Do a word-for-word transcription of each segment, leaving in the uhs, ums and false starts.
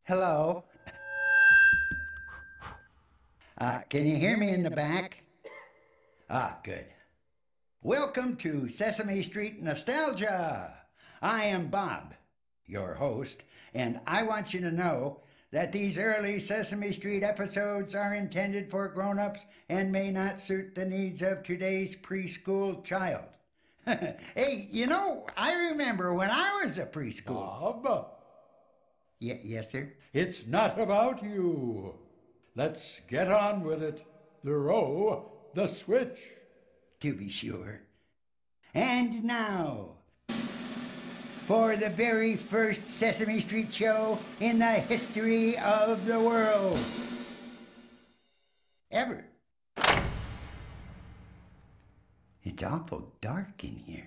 Hello. Uh, can you hear me in the back? Ah, good. Welcome to Sesame Street Nostalgia. I am Bob, your host, and I want you to know that these early Sesame Street episodes are intended for grown-ups and may not suit the needs of today's preschool child. Hey, you know, I remember when I was a preschool. Bob? Y- yes, sir? It's not about you. Let's get on with it. Throw the switch. To be sure. And now, for the very first Sesame Street show in the history of the world. Ever. It's awful dark in here.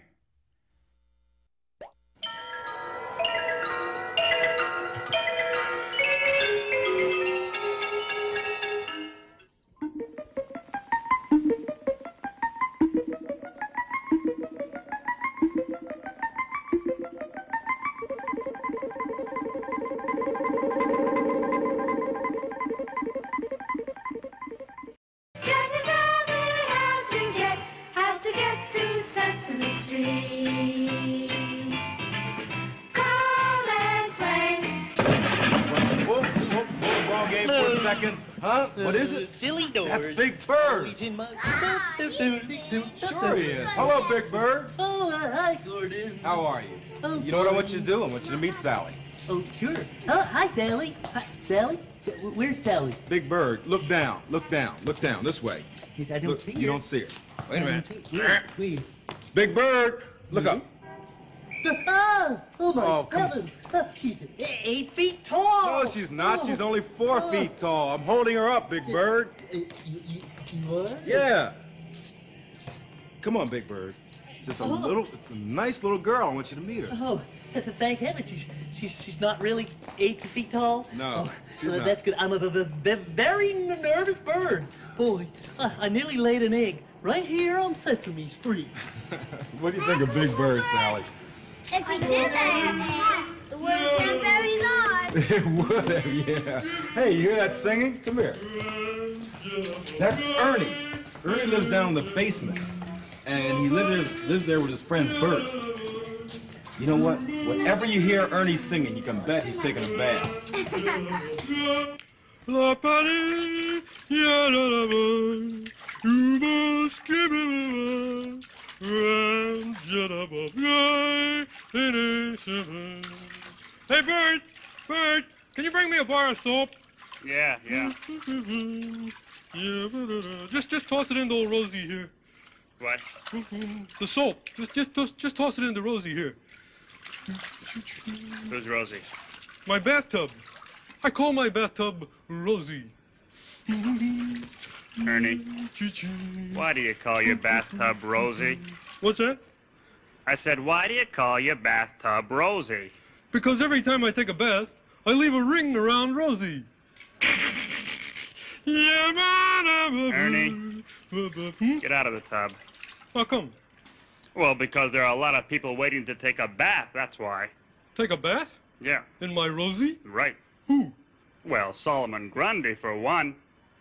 Second. Huh? What is it? Uh, silly doors. That's Big Bird. Always in my... Sure he is. Hello, Big Bird. Oh, uh, hi, Gordon. How are you? Oh, you know what I want you to do? I want you to meet Sally. Oh, sure. Oh, hi, Sally. Hi, Sally? Where's Sally? Big Bird, look down. Look down. Look down. This way. Yes, I don't look, see her. You don't see her. Wait a minute. Wait. Big Bird, look up. Oh, oh my Oh, come- heavens. Oh, she's eight feet tall. No, she's not. Oh. She's only four Oh. feet tall. I'm holding her up, Big Bird. Uh, you, you, you are? Yeah. Come on, Big Bird. It's just a Oh. little, it's a nice little girl. I want you to meet her. Oh, thank heaven. She's, she's, she's not really eight feet tall. No, Oh, she's well, not. that's good. I'm a, a, a very nervous bird. Boy, I, I nearly laid an egg right here on Sesame Street. What do you think of Big Bird, Sally? If he did that, the world would be very large. It would have, yeah. Hey, you hear that singing? Come here. That's Ernie. Ernie lives down in the basement, and he lives there, lives there with his friend Bert. You know what? Whenever you hear Ernie singing, you can bet he's taking a bath. La Paris, ya la la la, you must give me Hey, Bert! Bert! Can you bring me a bar of soap? Yeah, yeah. Just, just toss it into old Rosie here. What? The soap. Just, just, just, just toss it into Rosie here. Who's Rosie? My bathtub. I call my bathtub Rosie. Ernie, why do you call your bathtub Rosie? What's that? I said, why do you call your bathtub Rosie? Because every time I take a bath, I leave a ring around Rosie. Ernie, Hmm? get out of the tub. How come? Well, because there are a lot of people waiting to take a bath, that's why. Take a bath? Yeah, In my Rosie? right. Who? Well, Solomon Grundy, for one.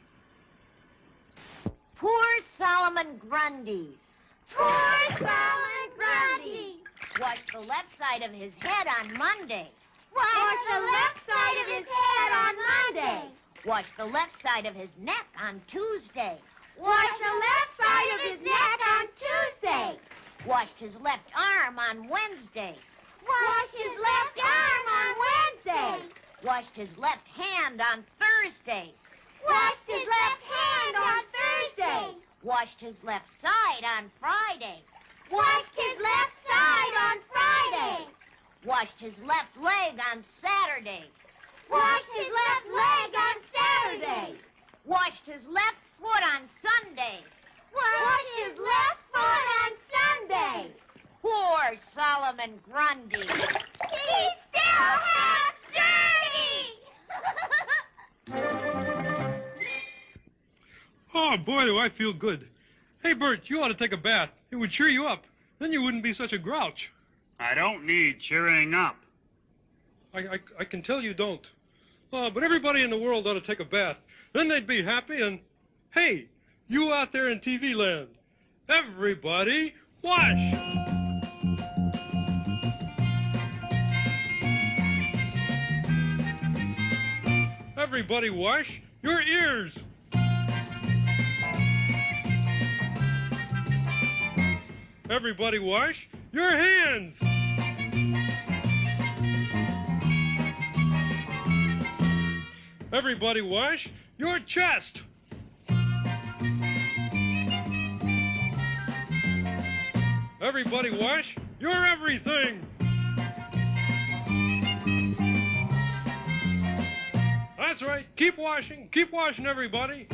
Poor Solomon Grundy. Poor Solomon Grundy. Washed the left side of his head on Monday. Wash the left side of his head on Monday. Washed the left side of his neck on Tuesday. Wash the left side of his neck on Tuesday. Washed his left arm on Wednesday. Wash his left arm on Wednesday. Washed his left hand on Thursday. Washed his left hand on Thursday. Washed his left side on Friday. Washed his left side on Friday. Washed his left leg on Saturday. Washed his left leg on Saturday. Washed his left foot on Sunday. Washed his left foot on Sunday. Poor Solomon Grundy. He's still half dirty. Oh, boy, do I feel good. Hey, Bert, you ought to take a bath. It would cheer you up. Then you wouldn't be such a grouch. I don't need cheering up. I, I, I can tell you don't. Oh, but everybody in the world ought to take a bath. Then they'd be happy and, hey, you out there in T V land, everybody wash! Everybody wash your ears! Everybody wash your hands! Everybody wash your chest! Everybody wash your everything! That's right. Keep washing. Keep washing, everybody.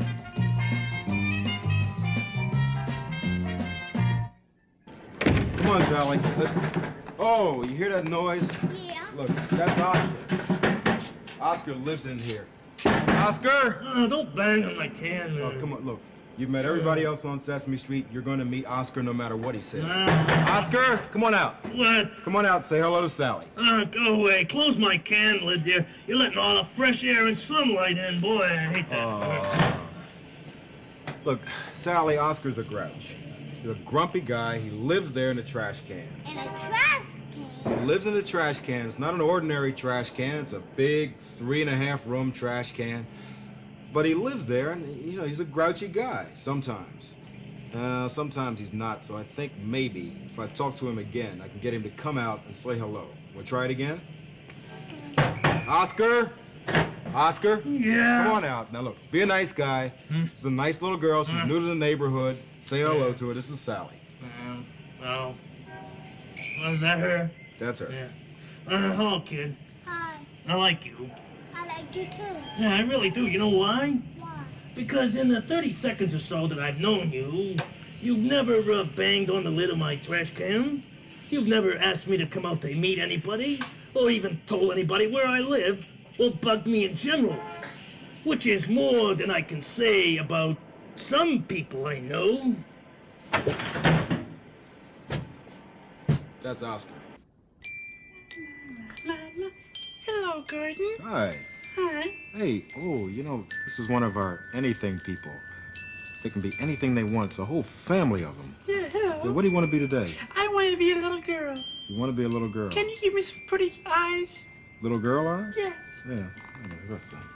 Come on, Sally. Let's. Oh, you hear that noise? Yeah. Look, that's Oscar. Oscar lives in here. Oscar! Oh, don't bang on my can, man. Oh, come on. Look, you've met everybody else on Sesame Street. You're going to meet Oscar no matter what he says. Uh, Oscar, come on out. What? Come on out and say hello to Sally. Oh, go away. Close my can lid there. You're letting all the fresh air and sunlight in. Boy, I hate that. Oh. Look, Sally, Oscar's a grouch. He's a grumpy guy. He lives there in a trash can. In a trash can? He lives in a trash can. It's not an ordinary trash can. It's a big three and a half room trash can. But he lives there, and, you know, he's a grouchy guy sometimes. Uh, sometimes he's not, so I think maybe if I talk to him again, I can get him to come out and say hello. We'll try it again? Oscar? Oscar? Yeah? Come on out. Now, look, be a nice guy. Hmm? This is a nice little girl. She's Hmm? new to the neighborhood. Say hello to her. This is Sally. Um, well, was that her? That's her. Yeah. Uh, hello, kid. Hi. I like you. I like you too. Yeah, I really do. You know why? Why? Because in the thirty seconds or so that I've known you, you've never uh, banged on the lid of my trash can. You've never asked me to come out to meet anybody, or even told anybody where I live, or bugged me in general. Which is more than I can say about some people I know. That's Oscar. Hello, Gordon. Hi. Hi. Hey, oh, you know, this is one of our anything people. They can be anything they want. It's a whole family of them. Yeah, hello. Hey, what do you want to be today? I want to be a little girl. You want to be a little girl? Can you give me some pretty eyes? Little girl eyes? Yes. Yeah. yeah what's that?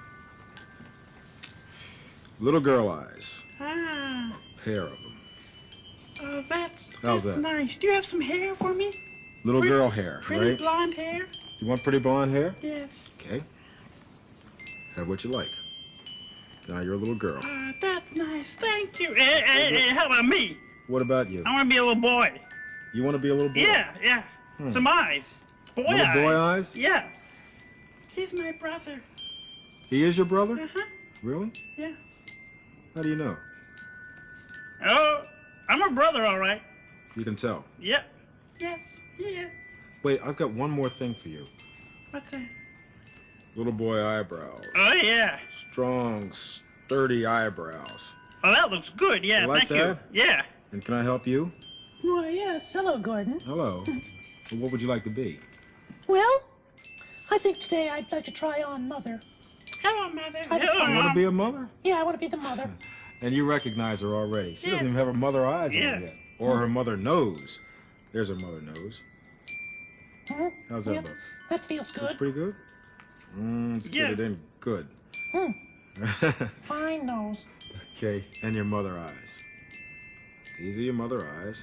Little girl eyes. Ah. A pair of them. Oh, that's, How's that's that? nice. Do you have some hair for me? Little Pretty- girl hair, Pretty right? blonde hair? You want pretty blonde hair? Yes. Okay. Have what you like. Now you're a little girl. Ah, that's nice. Thank you. Hey, hey, hey, how about me? What about you? I want to be a little boy. You want to be a little boy? Yeah, yeah. Hmm. Some eyes. Boy Little eyes. boy eyes? Yeah. He's my brother. He is your brother? Uh-huh. Really? Yeah. How do you know? Oh, I'm a brother, all right. You can tell. Yep. Yes, yes. Wait, I've got one more thing for you. What's that? Little boy eyebrows. Oh, yeah. Strong, sturdy eyebrows. Oh, that looks good. Yeah, You like thank that? you. Yeah. And can I help you? Why, yes. Hello, Gordon. Hello. Well, what would you like to be? Well, I think today I'd like to try on Mother. Hello, Mother. Try to Hello, find- You want to Mom. be a mother? Yeah, I want to be the mother. And you recognize her already. She Yeah. doesn't even have her mother eyes Yeah. on yet. Or her mother nose. There's her mother nose. Hmm? How's that Yeah, look? that feels Look good. pretty good? Mm, let's Yeah. get it in good. Hmm. Fine nose. Okay, and your mother eyes. These are your mother eyes.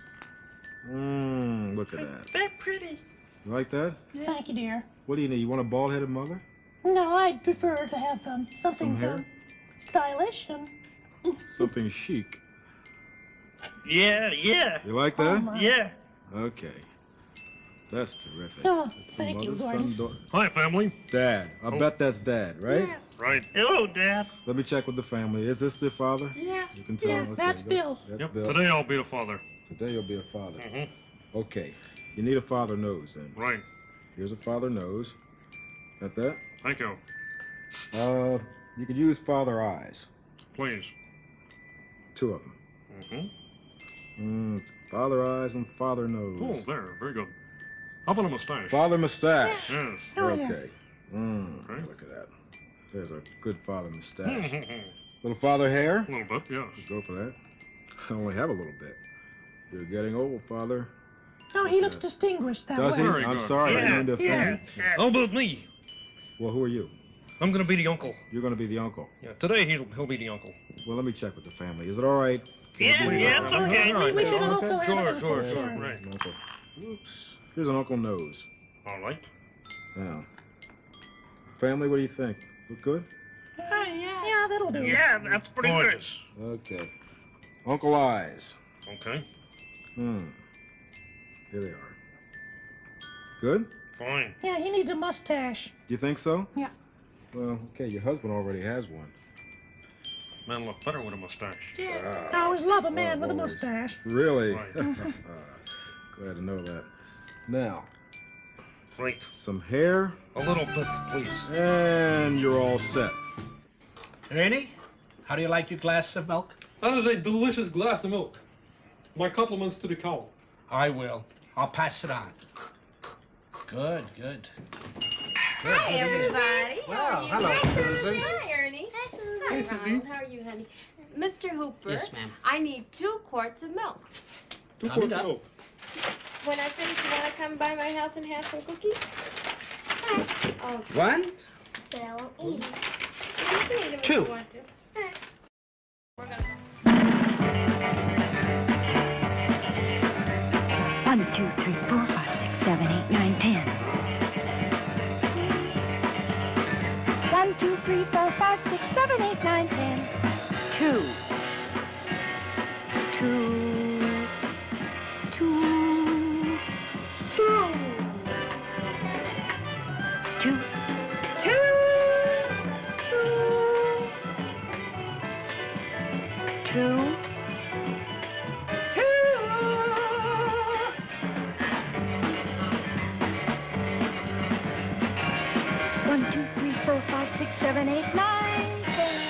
Mmm, look at that. They're pretty. You like that? Yeah. Thank you, dear. What do you need? You want a bald-headed mother? No, I'd prefer to have um, something Some hair? um, stylish and Something chic. Yeah, yeah. You like Oh, that? my. Yeah. Okay. That's terrific. Oh, That's a thank you, mother, Gordon. son, daughter. Hi, family. Dad. I Oh. bet that's Dad, right? Yeah. Right. Hello, Dad. Let me check with the family. Is this their father? Yeah. You can tell. Yeah, Okay, that's go- Bill. That's Yep. Bill. Today I'll be the father. Today you'll be a father. Mm-hmm. Okay. You need a father nose then. Right. Here's a father nose. Got that? Thank you. Uh, you could use father eyes. Please. Two of them. Mm-hmm. Mm, father eyes and father nose. Oh, there. Very good. How about a mustache? Father mustache. Yes. Oh, okay. yes. Mm, okay. Look at that. There's a good father mustache. Little father hair? A little bit, yeah. Go for that. I only have a little bit. You're getting old, father. No, he looks distinguished that Does way. he? Very I'm good. sorry. Yeah, I didn't mean to offend yeah. you. How about me? Well, who are you? I'm gonna be the uncle. You're going to be the uncle. Yeah, today he'll, he'll be the uncle. Well, let me check with the family. Is it all right? Can Yeah, you be yeah, the it's uncle? okay. All right, We should yeah, also okay. have Sure, an sure, uncle, sure, sure. right. Uncle. Whoops. Here's an Uncle Nose. All right. Yeah. Family, what do you think? Look good? Uh, yeah. Yeah, that'll do. Yeah, that's pretty Gorgeous. Okay. Uncle Eyes. Okay. Hmm. Here they are. Good? Fine. Yeah, he needs a mustache. Do you think so? Yeah. Well, okay, your husband already has one. Man look better with a mustache. Yeah. I always love a man Oh, with a always. mustache. Really? Right. Glad to know that. Now, Great. some hair, A little bit, please. and you're all set. Ernie, how do you like your glass of milk? That is a delicious glass of milk. My compliments to the cow. I will. I'll pass it on. Good, good. Hi, everybody. Well, How are you? hello, Susan. Hi, Ernie. Hi, Susan. Hi, Hey, Susie. Ronald. How are you, honey? Mister Hooper. Yes, ma'am. I need two quarts of milk. Two Coming quarts of up. milk. When I finish, you want to come by my house and have some cookies? Hi. Oh, One? but I won't eat them. You can eat them if Two. you want to. Hi. We're gonna. One, two, three, four, five, six, seven, eight, nine, ten. One, two, three, four, five, six, seven, eight, nine, ten. Two. Two. Two. Two. Two. Two. Two. One, two, three, four, five, six, seven, eight, nine, ten.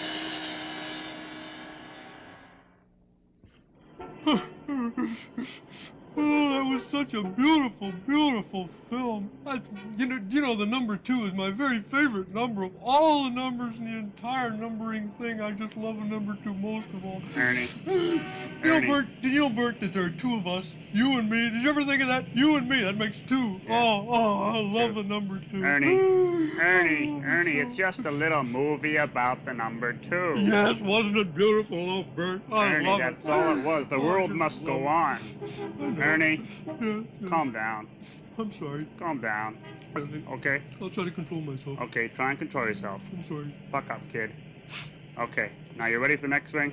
Oh, that was such a beautiful, beautiful film. That's, you know, you know, the number two is my very favorite number of all the numbers in the entire numbering thing. I just love a number two most of all. Ernie. You know, Ernie. Bert, did you know, Bert, that there are two of us? You and me. Did you ever think of that? You and me. That makes two. Yeah. Oh, oh, I love the number two. Ernie, Ernie, Ernie, it's just a little movie about the number two. Yes, wasn't it beautiful, oh, Bert? I Ernie, love that's it. all it was. The Oh, I world just must go love on. it. I know. Ernie, Yeah, yeah. calm down. I'm sorry. Calm down. Ernie, Okay? I'll try to control myself. Okay, try and control yourself. I'm sorry. Buck up, kid. Okay, now you ready for the next thing?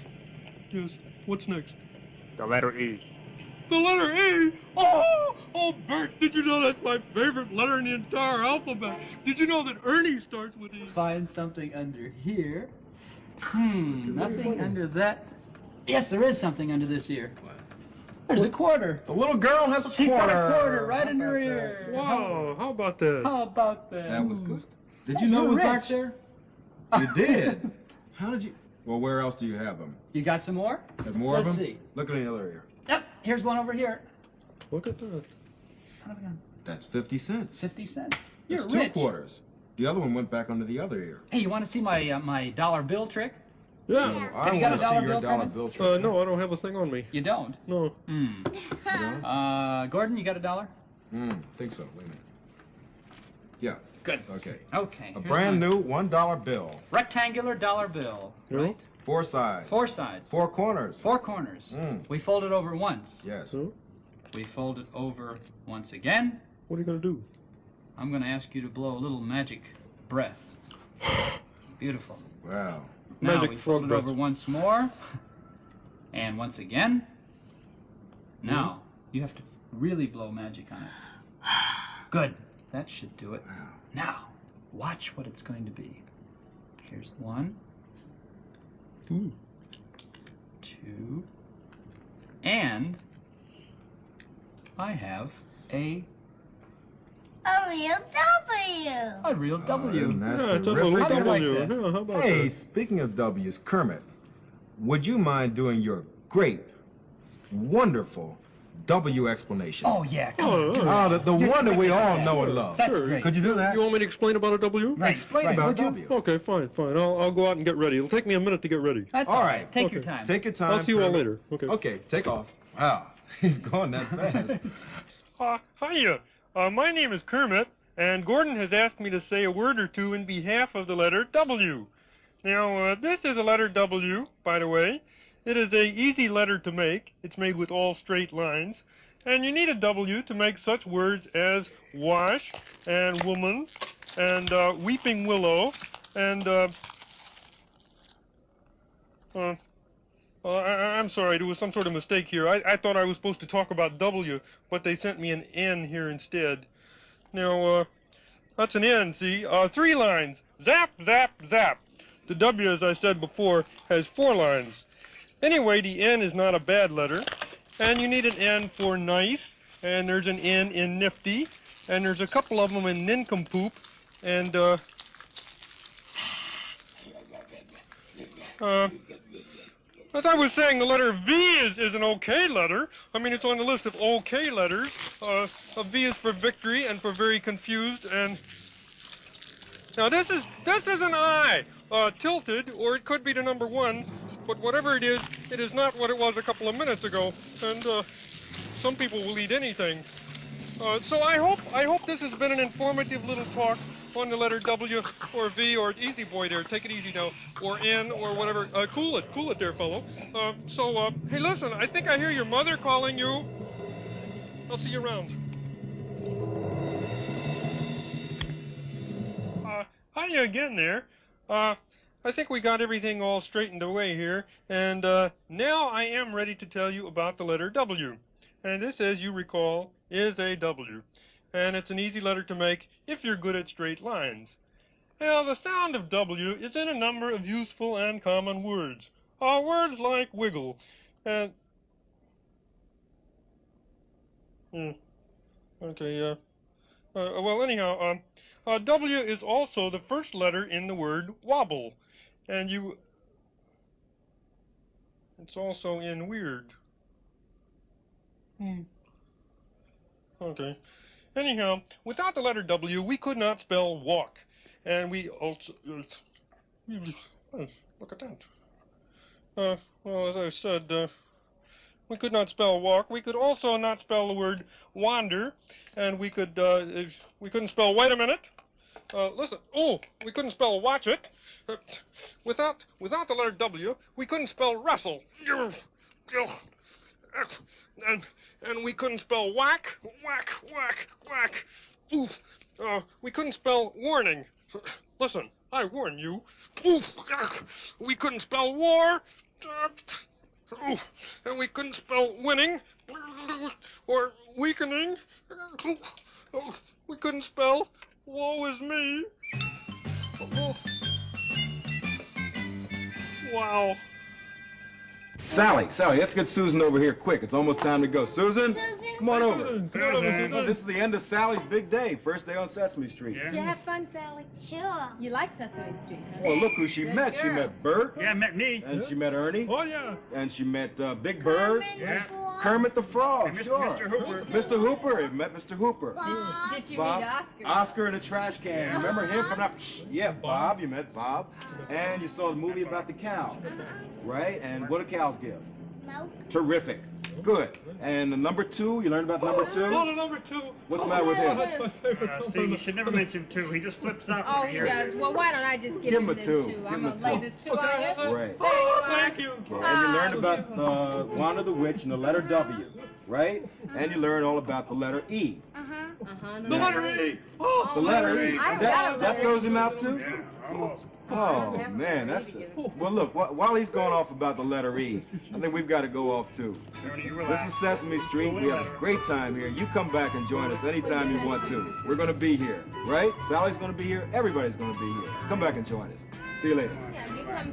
Yes. What's next? The letter E. The letter E? Oh, oh, Bert, did you know that's my favorite letter in the entire alphabet? Did you know that Ernie starts with E? Find something under here. Hmm, nothing under that. Yes, there is something under this ear. There's a quarter. The little girl has a She's quarter. got a quarter right in her ear. Wow, how about that? How about that? That was good. Did Hey, you know it you're was back rich. there? You did. How did you? Well, where else do you have them? You got some more? Have more Let's of them? see. Look at the other ear. Yep, here's one over here. Look at that. Son of a gun. That's fifty cents. Fifty cents. You're That's two rich. quarters. The other one went back under the other ear. Hey, you want to see my uh, my dollar bill trick? Yeah. Well, Have I you got want a to see dollar your bill, dollar Kermit? bill trick. Uh, no, I don't have a thing on me. You don't? No. Hmm. You don't? Uh, Gordon, you got a dollar? Hmm, think so. Wait a minute. Yeah. Good. Okay. Okay. A here's brand mine. new one dollar bill. Rectangular dollar bill. Yeah. Right? Four sides. Four sides. Four corners. Four corners. Mm. We fold it over once. Yes. So, We fold it over once again. what are you going to do? I'm going to ask you to blow a little magic breath. Beautiful. Wow. Now Magic we frog fold it breath. over once more. And once again. Now, you have to really blow magic on it. Good. That should do it. Wow. Now, watch what it's going to be. Here's one, Ooh. two, and I have a A real W. a real Oh, W. isn't that Yeah, it's a terrific? little How do you like W. that? Yeah, how about Hey, that? speaking of W's, Kermit, would you mind doing your great, wonderful, W explanation. Oh, yeah, come on. do Oh, it. the, the You're one that we terrific at all that. know and love. That's Sure. great. Could you do that? You want me to explain about a W? Right, Explain right, about would you? W. Okay, fine, fine. I'll, I'll go out and get ready. It'll take me a minute to get ready. That's All all right. right. Take Okay. your time. Take your time. I'll see you all Kermit. later. Okay. Okay, take off. Wow, he's going that fast. Uh, hiya. Uh, my name is Kermit, and Gordon has asked me to say a word or two in behalf of the letter W. Now, uh, this is a letter W, by the way. It is a easy letter to make. It's made with all straight lines. And you need a W to make such words as wash, and woman, and uh, weeping willow, and, uh, uh, uh, I, I'm sorry, there was some sort of mistake here. I, I thought I was supposed to talk about W, but they sent me an N here instead. Now, uh, that's an N, see? Uh, three lines. Zap, zap, zap. The W, as I said before, has four lines. Anyway, the N is not a bad letter. And you need an N for nice, and there's an N in nifty, and there's a couple of them in nincompoop, and, uh, uh, as I was saying, the letter V is, is an okay letter. I mean, it's on the list of okay letters. Uh, a V is for victory and for very confused, and now this is, this is an I, uh, tilted, or it could be the number one. But whatever it is, it is not what it was a couple of minutes ago, and uh, some people will eat anything. Uh, so I hope I hope this has been an informative little talk on the letter W or V or easy boy there. Take it easy now, or N or whatever. Uh, cool it, cool it there, fellow. Uh, so uh, hey, listen, I think I hear your mother calling you. I'll see you around. Uh, hiya again there. Uh. I think we got everything all straightened away here, and uh, now I am ready to tell you about the letter W. And this, as you recall, is a W. And it's an easy letter to make if you're good at straight lines. Now, the sound of W is in a number of useful and common words. Uh, words like wiggle, and... Hmm. Okay, uh... uh well, anyhow, um... Uh, W is also the first letter in the word wobble. And you... It's also in weird. Hmm. Okay. Anyhow, without the letter W, we could not spell walk. And we also... Uh, look at that. Uh, well, as I said, uh, we could not spell walk. We could also not spell the word wander. And we could, uh, we couldn't spell wait a minute. Uh, listen, oh, we couldn't spell watch it. Uh, without, without the letter W, we couldn't spell wrestle. And, and we couldn't spell whack, whack, whack, whack. Oof. Uh, we couldn't spell warning. Listen, I warn you. Oof. We couldn't spell war. Oof. And we couldn't spell winning or weakening. We couldn't spell woe is me. Oh. Wow. Sally, Sally, let's get Susan over here quick. It's almost time to go. Susan, Susan. come on Hey, over. Susan. Come on over, Susan. This is the end of Sally's big day. First day on Sesame Street. Did you have fun, Sally? Sure. You like Sesame Street, huh? Well, look who she Good met. She girl. met Bert. Yeah, met me. And she met Ernie. Oh, yeah. And she met uh, Big Bird. Kermit Yeah. the Frog. Kermit the Frog, And Mister sure. Mister Hooper. Mister Hooper. He met Mister Hooper. Bob. Did you Bob, meet Oscar? Oscar in a trash can. Yeah. Remember him coming up? Yeah, Bob. You met Bob. And you saw the movie about the cows, right? And what do cows give? Milk. Terrific. Good. And the number two, you learned about number Oh, two? the number two. What's the matter with him? That's my favorite Uh, number. see, you should never mention two. He just flips out. Oh, when he hears does. it. Well, why don't I just give, Give him a this two. two? Give I'm him a going to lay two. this two Okay, on you. okay. Right. There you are. Thank you. Okay, and you learned Ah, about beautiful. uh, Wanda the Witch and the letter W, right? And you learned all about the letter E. Uh-huh. Uh-huh. The letter E. Oh, The letter E. I've That, got a that letter throws E. him out too? Yeah, almost. Oh, man, that's the... Well, look, wh while he's going off about the letter E, I think we've got to go off too. Ernie, you This relax. is Sesame Street. We have a great time here. You come back and join us anytime you want to. We're going to be here, right? Sally's going to be here. Everybody's going to be here. Come back and join us. See you later. Yeah, you come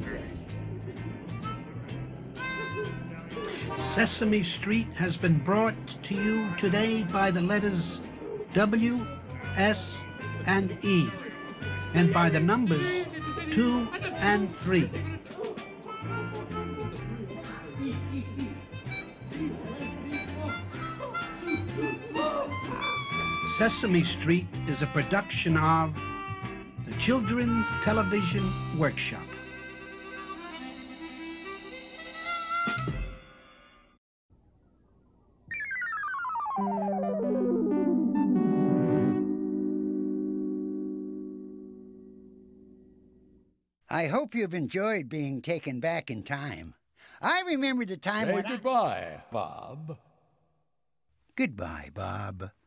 see. Sesame Street has been brought to you today by the letters W, S, and E, and by the numbers two and three. Sesame Street is a production of the Children's Television Workshop. I hope you've enjoyed being taken back in time. I remember the time Say when goodbye, I... Bob. Goodbye, Bob.